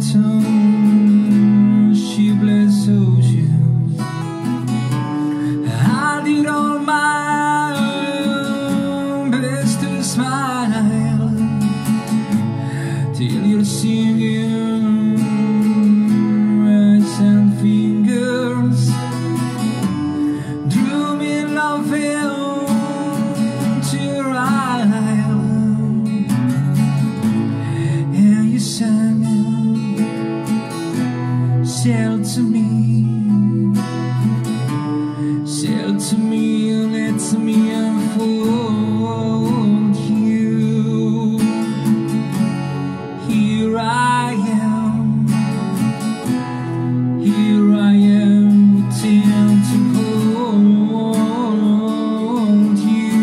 tongue, shapeless oceans. I did all my best to smile till you're singing eyes and fingers drew me loving to your island, and you sang sail to me, let me unfold you. Here I am, waiting to hold you.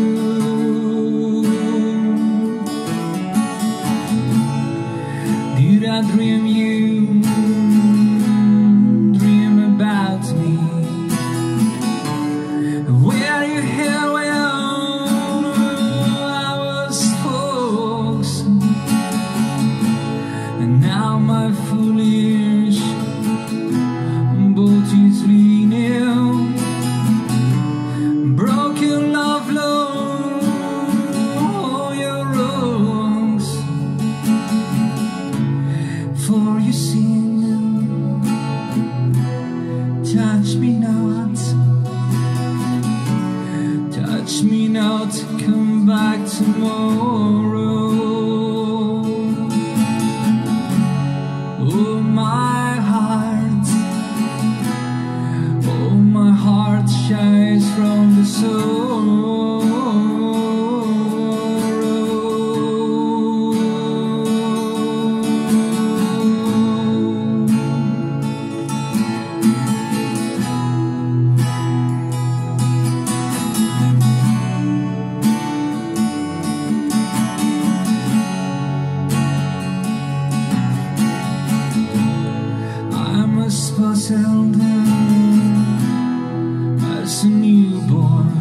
Did I dream you? Touch me not, come back tomorrow. Oh my heart shines from the soul. Puzzled as a newborn,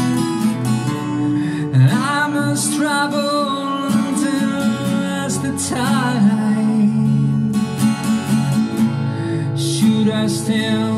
I must travel as the tide. Should I stand